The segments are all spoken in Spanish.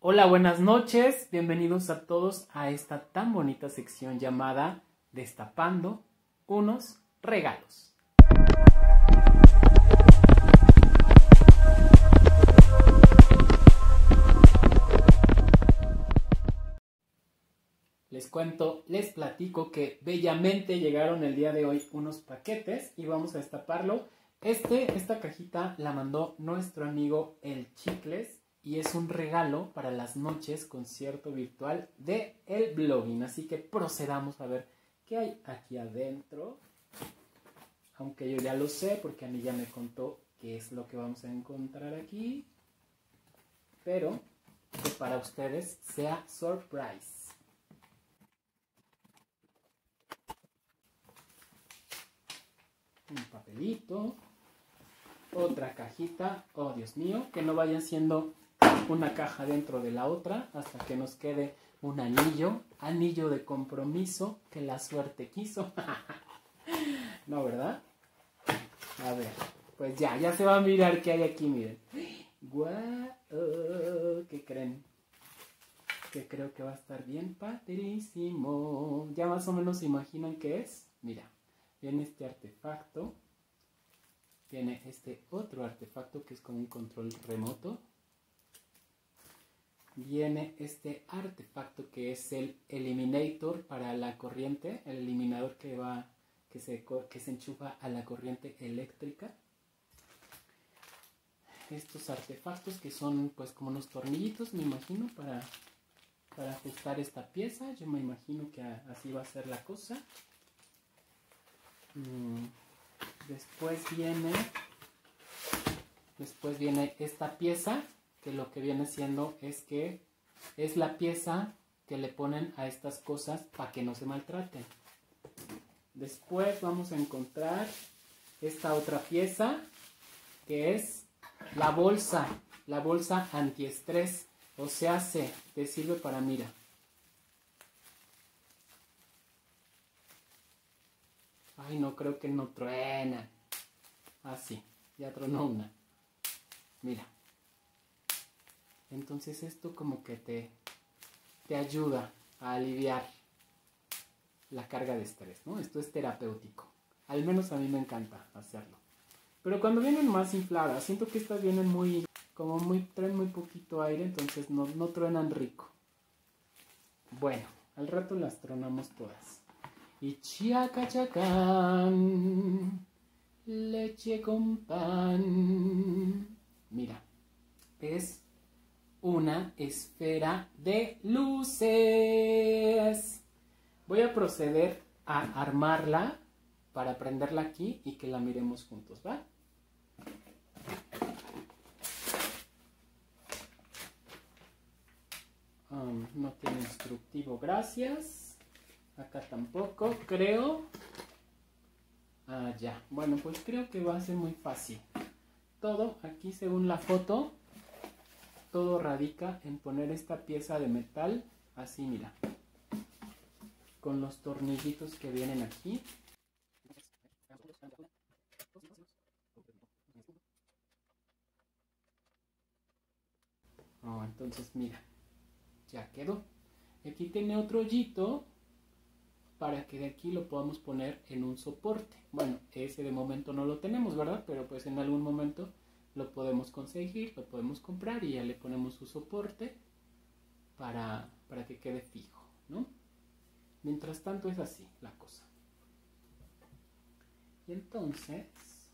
Hola, buenas noches, bienvenidos a todos a esta tan bonita sección llamada Destapando unos regalos. Les cuento, les platico que bellamente llegaron el día de hoy unos paquetes y vamos a destaparlo. Esta cajita la mandó nuestro amigo El Chicles y es un regalo para las noches concierto virtual de El Blogging. Así que procedamos a ver qué hay aquí adentro. Aunque yo ya lo sé porque a mí ya me contó qué es lo que vamos a encontrar aquí. Pero que para ustedes sea surprise. Un papelito, otra cajita, oh Dios mío, que no vayan siendo una caja dentro de la otra hasta que nos quede un anillo de compromiso que la suerte quiso. No, ¿verdad? A ver, pues ya se va a mirar qué hay aquí, miren. ¡Guau! ¿Qué creen? Que creo que va a estar bien padrísimo. Ya más o menos se imaginan qué es. Mira. Viene este artefacto, viene este otro artefacto que es como un control remoto, viene este artefacto que es el eliminator para la corriente, el eliminador que se enchufa a la corriente eléctrica. Estos artefactos que son pues como unos tornillitos, me imagino, para ajustar esta pieza. Yo me imagino que así va a ser la cosa. Después viene esta pieza, que lo que viene siendo es que es la pieza que le ponen a estas cosas para que no se maltraten. Después vamos a encontrar esta otra pieza, que es la bolsa antiestrés, o sea, te sirve para, mira, ay, no, creo que no truena. Ah, sí, ya tronó una. Mira. Entonces esto como que te ayuda a aliviar la carga de estrés, ¿no? Esto es terapéutico. Al menos a mí me encanta hacerlo. Pero cuando vienen más infladas, siento que estas vienen traen muy poquito aire, entonces no truenan rico. Bueno, al rato las tronamos todas. Y chiacachacán, leche con pan. Mira, es una esfera de luces. Voy a proceder a armarla para prenderla aquí y que la miremos juntos, ¿va? No tiene instructivo, gracias. Acá tampoco, creo. Ah, ya. Bueno, pues creo que va a ser muy fácil. Todo aquí, según la foto, todo radica en poner esta pieza de metal, así, mira, con los tornillitos que vienen aquí. Oh, entonces, mira, ya quedó. Aquí tiene otro hoyito para que de aquí lo podamos poner en un soporte. Bueno, ese de momento no lo tenemos, ¿verdad? Pero pues en algún momento lo podemos conseguir, lo podemos comprar y ya le ponemos su soporte para que quede fijo, ¿no? Mientras tanto es así la cosa. Y entonces...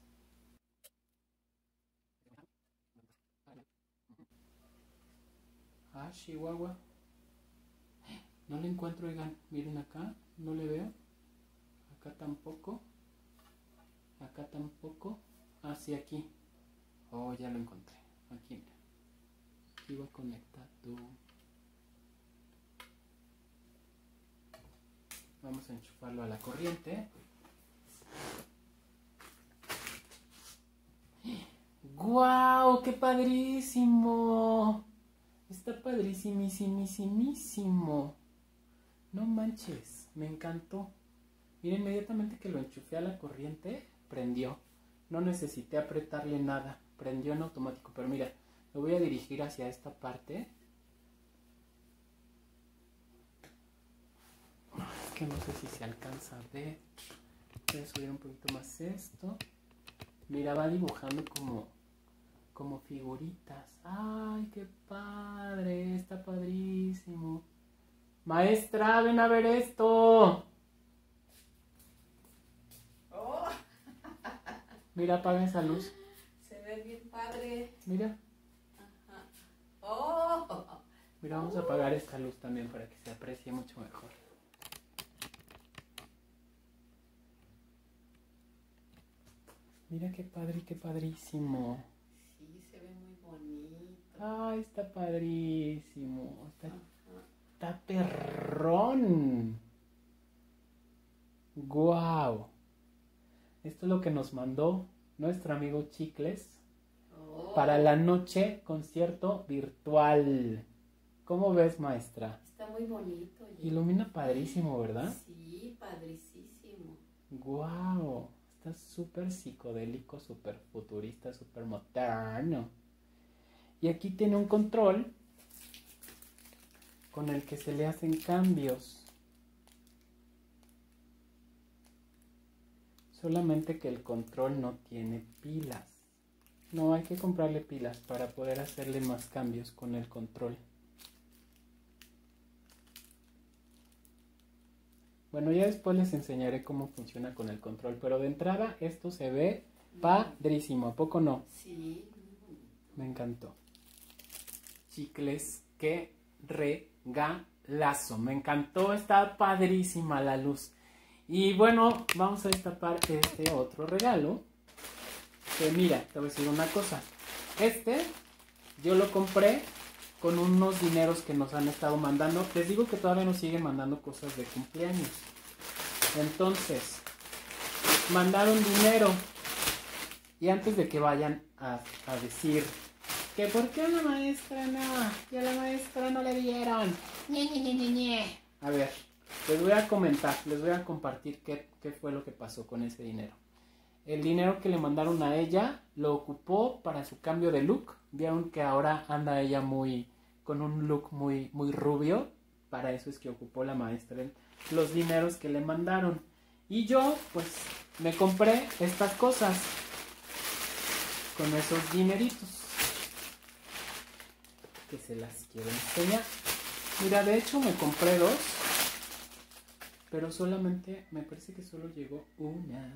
Ah, Chihuahua. No le encuentro, oigan, miren acá, no le veo. Acá tampoco. Acá tampoco. Ah, sí, aquí. Oh, ya lo encontré. Aquí, mira. Aquí va conectado. Vamos a enchufarlo a la corriente. ¡Guau! ¡Qué padrísimo! Está padrísimísimo. No manches, me encantó. Miren, inmediatamente que lo enchufé a la corriente, prendió. No necesité apretarle nada, prendió en automático. Pero mira, lo voy a dirigir hacia esta parte que no sé si se alcanza a ver. Voy a subir un poquito más esto. Mira, va dibujando como figuritas. ¡Ay, qué padre! Está padrísimo. Maestra, ven a ver esto. Oh. Mira, apaga esa luz. Se ve bien padre. Mira. Ajá. Oh. Mira, vamos a apagar esta luz también para que se aprecie mucho mejor. Mira qué padre, qué padrísimo. Sí, se ve muy bonito. Ay, está padrísimo. Está perrón. Guau. Esto es lo que nos mandó nuestro amigo Chicles para la noche concierto virtual. ¿Cómo ves, maestra? Está muy bonito. Ilumina padrísimo, ¿verdad? Sí, padricísimo. Guau. Está súper psicodélico, súper futurista, súper moderno. Y aquí tiene un control con el que se le hacen cambios. Solamente que el control no tiene pilas. No, hay que comprarle pilas para poder hacerle más cambios con el control. Bueno, ya después les enseñaré cómo funciona con el control, pero de entrada esto se ve padrísimo, ¿a poco no? Sí, muy bonito. Me encantó. Chicles, qué regalazo. Me encantó, está padrísima la luz. Y bueno, vamos a destapar este otro regalo. Que mira, te voy a decir una cosa. Yo lo compré con unos dineros que nos han estado mandando. Les digo que todavía nos siguen mandando cosas de cumpleaños. Entonces, mandaron dinero. Y antes de que vayan a decir que por qué a la maestra no, y a la maestra no le dieron. A ver, les voy a comentar, les voy a compartir qué fue lo que pasó con ese dinero. El dinero que le mandaron a ella lo ocupó para su cambio de look. Vieron que ahora anda ella con un look muy rubio. Para eso es que ocupó la maestra los dineros que le mandaron. Y yo, pues, me compré estas cosas con esos dineritos. Que se las quiero enseñar. Mira, de hecho me compré dos. Pero solamente, me parece que solo llegó una.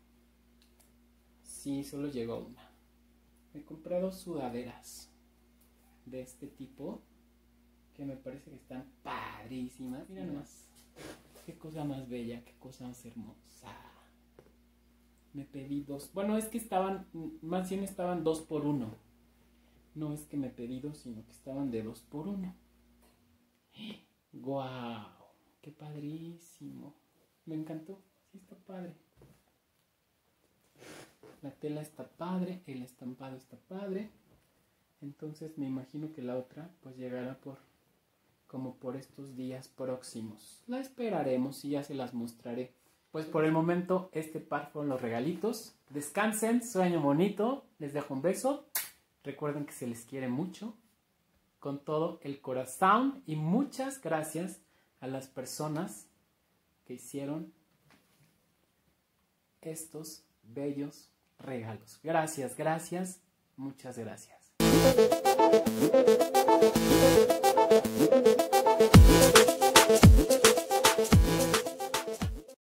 Sí, solo llegó una. Me compré dos sudaderas de este tipo que me parece que están padrísimas. Mira nomás, qué cosa más bella, qué cosa más hermosa. Me pedí dos. Bueno, es que más bien estaban 2 por 1. No es que me pedí dos, sino que estaban de 2 por 1. ¡Guau! ¡Qué padrísimo! Me encantó. Sí, está padre. La tela está padre, el estampado está padre. Entonces me imagino que la otra pues llegará como por estos días próximos. La esperaremos y ya se las mostraré. Pues por el momento este par fueron los regalitos. Descansen, sueño bonito. Les dejo un beso. Recuerden que se les quiere mucho. Con todo el corazón. Y muchas gracias a las personas que hicieron estos bellos regalos. Gracias, muchas gracias.